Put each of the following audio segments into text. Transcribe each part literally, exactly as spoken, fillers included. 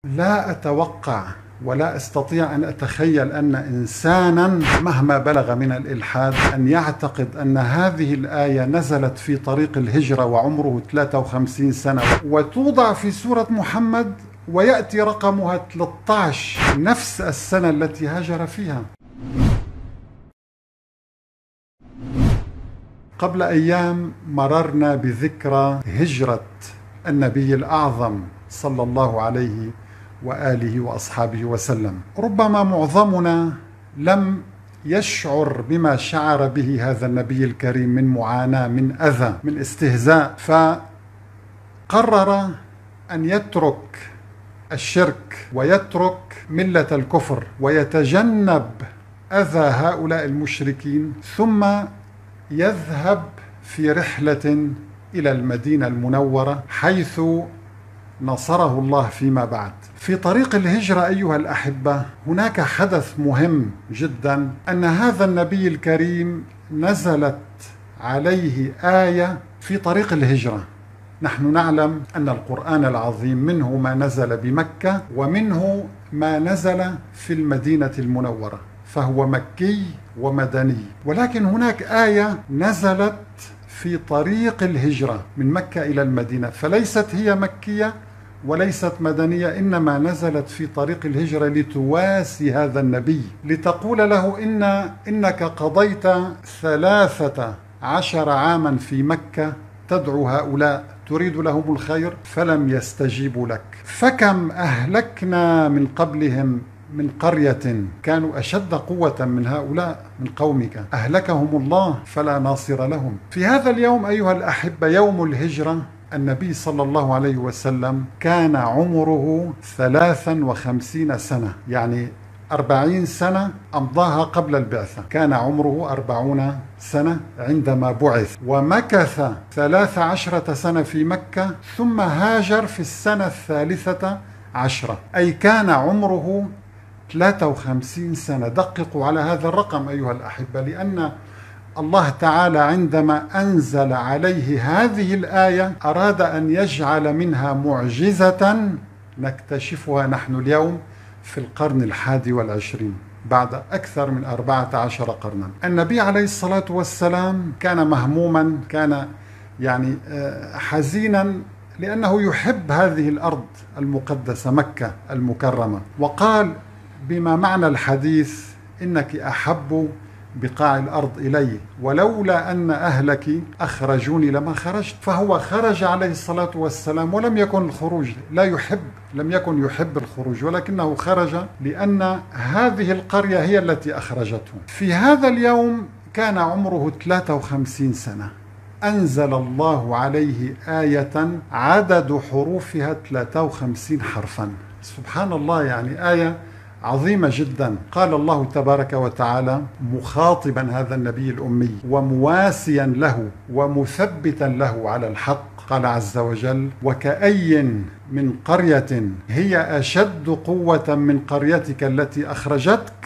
لا أتوقع ولا أستطيع أن أتخيل أن إنسانا مهما بلغ من الإلحاد أن يعتقد أن هذه الآية نزلت في طريق الهجرة وعمره ثلاثة وخمسين سنة وتوضع في سورة محمد ويأتي رقمها ثلاثة عشر نفس السنة التي هاجر فيها. قبل أيام مررنا بذكرى هجرة النبي الأعظم صلى الله عليه وآله وأصحابه وسلم. ربما معظمنا لم يشعر بما شعر به هذا النبي الكريم من معاناة، من أذى، من استهزاء، فقرر أن يترك الشرك ويترك ملة الكفر ويتجنب أذى هؤلاء المشركين، ثم يذهب في رحلة إلى المدينة المنورة حيث نصره الله فيما بعد. في طريق الهجرة أيها الأحبة هناك حدث مهم جدا، أن هذا النبي الكريم نزلت عليه آية في طريق الهجرة. نحن نعلم أن القرآن العظيم منه ما نزل بمكة ومنه ما نزل في المدينة المنورة، فهو مكي ومدني، ولكن هناك آية نزلت في طريق الهجرة من مكة إلى المدينة، فليست هي مكية وليست مدنية، إنما نزلت في طريق الهجرة لتواسي هذا النبي، لتقول له إن إنك قضيت ثلاثة عشر عاما في مكة تدعو هؤلاء تريد لهم الخير فلم يستجيبوا لك، فكم أهلكنا من قبلهم من قرية كانوا أشد قوة من هؤلاء من قومك أهلكهم الله فلا ناصر لهم. في هذا اليوم أيها الأحبة يوم الهجرة، النبي صلى الله عليه وسلم كان عمره ثلاثا وخمسين سنة، يعني أربعين سنة أمضاها قبل البعثة، كان عمره أربعون سنة عندما بعث، ومكث ثلاث عشرة سنة في مكة، ثم هاجر في السنة الثالثة عشرة، أي كان عمره ثلاثة وخمسين سنة. دققوا على هذا الرقم أيها الأحبة، لأن الله تعالى عندما أنزل عليه هذه الآية أراد أن يجعل منها معجزة نكتشفها نحن اليوم في القرن الحادي والعشرين بعد أكثر من أربعة عشر قرنا. النبي عليه الصلاة والسلام كان مهموما، كان يعني حزينا، لأنه يحب هذه الأرض المقدسة مكة المكرمة، وقال بما معنى الحديث إنك أحب بقاع الأرض إلي ولولا أن أهلك أخرجوني لما خرجت. فهو خرج عليه الصلاة والسلام ولم يكن الخروج لا يحب لم يكن يحب الخروج، ولكنه خرج لأن هذه القرية هي التي أخرجته. في هذا اليوم كان عمره ثلاثة وخمسين سنة، أنزل الله عليه آية عدد حروفها ثلاثة وخمسين حرفا. سبحان الله، يعني آية عظيمة جدا. قال الله تبارك وتعالى مخاطبا هذا النبي الأمي ومواسيا له ومثبتا له على الحق، قال عز وجل وكأي من قرية هي أشد قوة من قريتك التي أخرجتك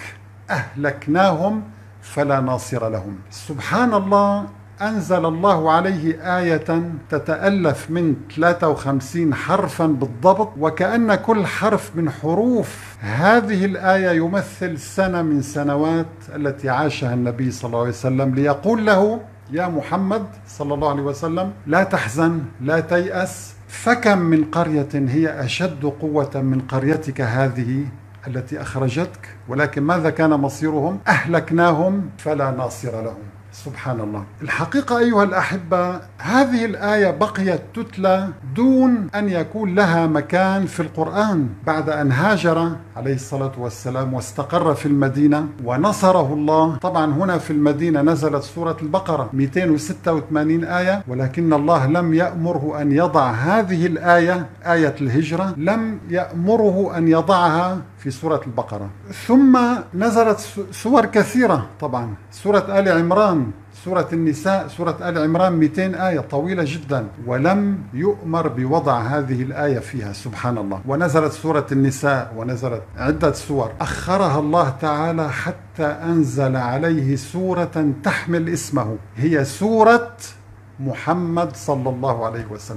أهلكناهم فلا ناصر لهم. سبحان الله، أنزل الله عليه آية تتألف من ثلاثة وخمسين حرفا بالضبط، وكأن كل حرف من حروف هذه الآية يمثل سنة من سنوات التي عاشها النبي صلى الله عليه وسلم، ليقول له يا محمد صلى الله عليه وسلم لا تحزن لا تيأس، فكم من قرية هي أشد قوة من قريتك هذه التي أخرجتك، ولكن ماذا كان مصيرهم؟ أهلكناهم فلا ناصر لهم. سبحان الله. الحقيقة أيها الأحبة هذه الآية بقيت تتلى دون أن يكون لها مكان في القرآن بعد أن هاجر عليه الصلاة والسلام واستقر في المدينة ونصره الله. طبعا هنا في المدينة نزلت سورة البقرة مئتين وستة وثمانين آية، ولكن الله لم يأمره أن يضع هذه الآية آية الهجرة، لم يأمره أن يضعها في سورة البقرة. ثم نزلت سور كثيرة، طبعا سورة آل عمران، سورة النساء، سورة آل عمران مئتين آية طويلة جدا، ولم يؤمر بوضع هذه الآية فيها. سبحان الله. ونزلت سورة النساء ونزلت عدة سور أخرها الله تعالى حتى أنزل عليه سورة تحمل اسمه، هي سورة محمد صلى الله عليه وسلم.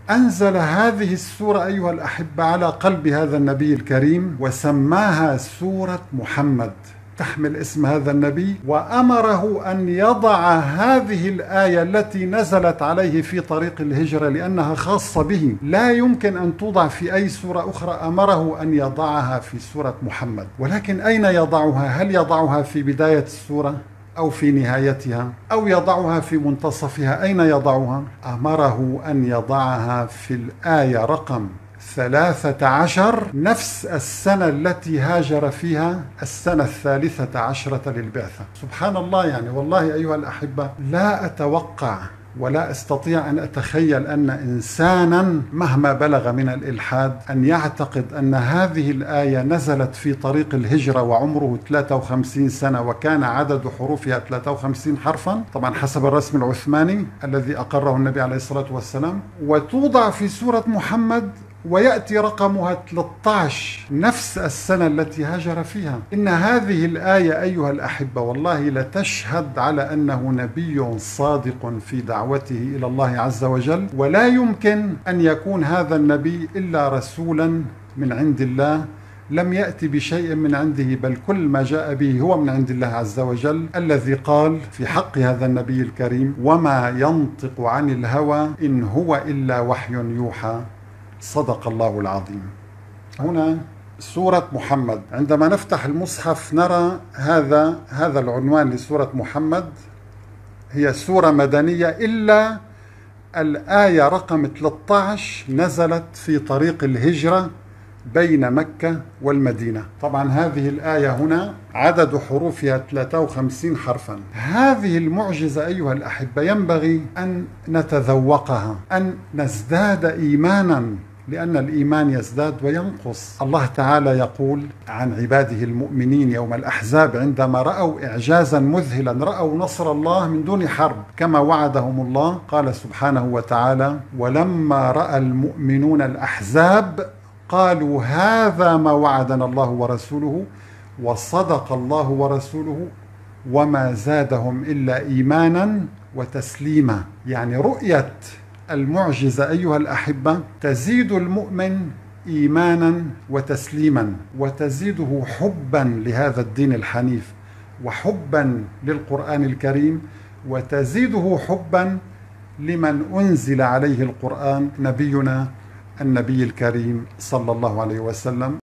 أنزل هذه السورة أيها الأحبة على قلب هذا النبي الكريم وسماها سورة محمد، تحمل اسم هذا النبي، وأمره أن يضع هذه الآية التي نزلت عليه في طريق الهجرة لأنها خاصة به، لا يمكن أن توضع في أي سورة أخرى، أمره أن يضعها في سورة محمد. ولكن أين يضعها؟ هل يضعها في بداية السورة أو في نهايتها أو يضعها في منتصفها؟ أين يضعها؟ أمره أن يضعها في الآية رقم ثلاثة عشر، نفس السنة التي هاجر فيها، السنة الثالثة عشرة للبعثة. سبحان الله، يعني والله أيها الأحبة لا أتوقع ولا أستطيع أن أتخيل أن إنسانا مهما بلغ من الإلحاد أن يعتقد أن هذه الآية نزلت في طريق الهجرة وعمره ثلاثة وخمسين سنة وكان عدد حروفها ثلاثة وخمسين حرفا، طبعا حسب الرسم العثماني الذي أقره النبي عليه الصلاة والسلام، وتوضع في سورة محمد ويأتي رقمها ثلاثة عشر، نفس السنة التي هاجر فيها. إن هذه الآية أيها الأحبة والله لتشهد على أنه نبي صادق في دعوته إلى الله عز وجل، ولا يمكن أن يكون هذا النبي إلا رسولا من عند الله، لم يأتي بشيء من عنده، بل كل ما جاء به هو من عند الله عز وجل، الذي قال في حق هذا النبي الكريم: وما ينطق عن الهوى إن هو إلا وحي يوحى. صدق الله العظيم. هنا سورة محمد، عندما نفتح المصحف نرى هذا هذا العنوان لسورة محمد، هي سورة مدنية إلا الآية رقم ثلاثة عشر نزلت في طريق الهجرة بين مكة والمدينة. طبعا هذه الآية هنا عدد حروفها ثلاثة وخمسين حرفا. هذه المعجزة أيها الأحبة ينبغي أن نتذوقها، أن نزداد إيمانا، لأن الإيمان يزداد وينقص. الله تعالى يقول عن عباده المؤمنين يوم الأحزاب عندما رأوا إعجازا مذهلا، رأوا نصر الله من دون حرب كما وعدهم الله، قال سبحانه وتعالى: ولما رأى المؤمنون الأحزاب قالوا هذا ما وعدنا الله ورسوله وصدق الله ورسوله وما زادهم إلا إيمانا وتسليما. يعني رؤية المعجزة أيها الأحبة تزيد المؤمن إيمانا وتسليما، وتزيده حبا لهذا الدين الحنيف وحبا للقرآن الكريم، وتزيده حبا لمن أنزل عليه القرآن، نبينا النبي الكريم صلى الله عليه وسلم.